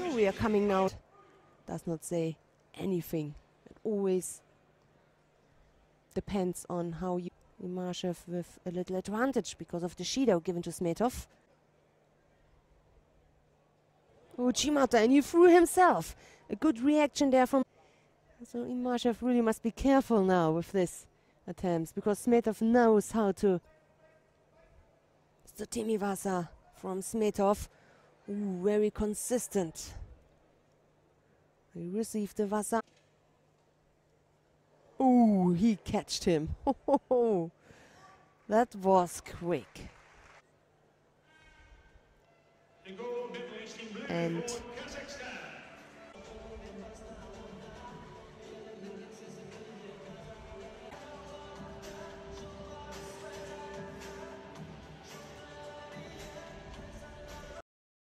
we are coming now. Does not say anything. It always depends on how you... Imashev with a little advantage because of the Judo given to Smetov. Oh, Chimata, and he threw himself. A good reaction there from... So Imashev really must be careful now with this attempts, because Smetov knows how to... It's the Timivasa from Smetov. Ooh, very consistent. He received the Vasa. Ooh, he catched him. That was quick. And